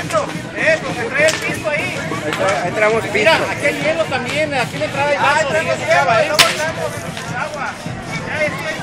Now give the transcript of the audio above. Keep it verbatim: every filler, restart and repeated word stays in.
maestro. Eh, porque trae el piso ahí. Ahí, tra ahí traemos piso. Mira, aquí hay hielo también, aquí le trae el vaso. Ah, traemos hielo, luego traemos agua. Ya,